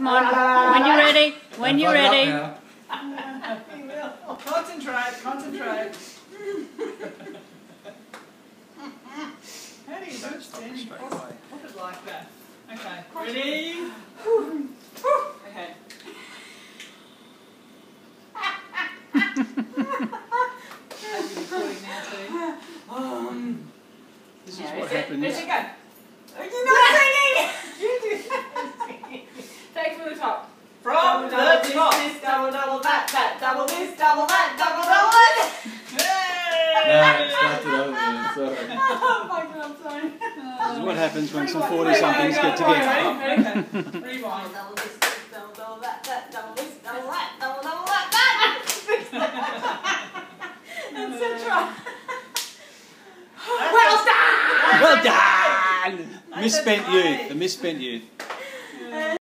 Come on. When you're ready. When you're ready. Concentrate. Concentrate. How do you do it standing? Put it like that. Okay. Ready? Okay. This is what happens. There you go. You're not singing! You do singing. Take from the top. From the top. This, double, double, that, double this, double that, double that. No, it started over there, sorry. Oh my God, I'm sorry. This is what happens when some 40-somethings get together. Rewind. Double this, double that, double this, double that, double that. Etc. Well done! Well done! Misspent youth, the misspent youth.